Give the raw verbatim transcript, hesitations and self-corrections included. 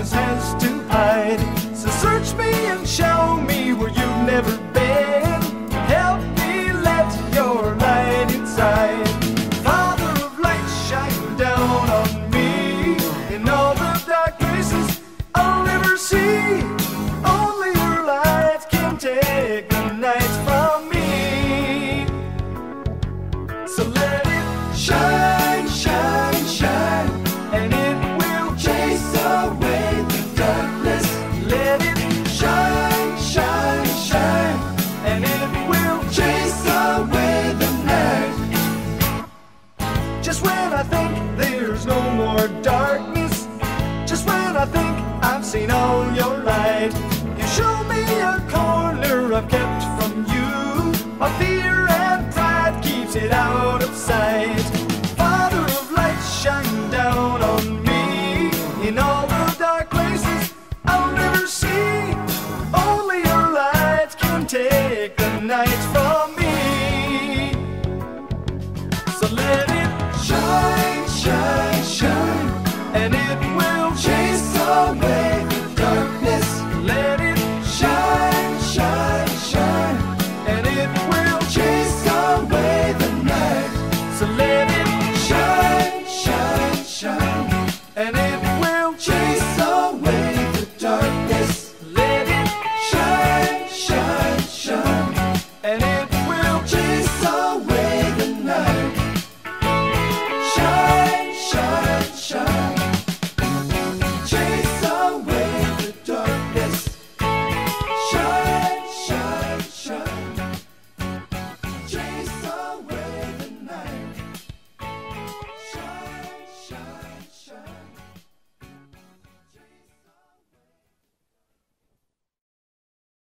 darkness has to hide. So search me and show me where you've never been. Help me let your light inside. Father of light, shine down on me in all the dark places I'll never see. Only your light can take the night from me. So let it shine, shine, shine, and it will chase away the darkness. Let it shine, shine, shine, and it will chase away the night. Just when I think there's no more darkness, just when I think I've seen all your light,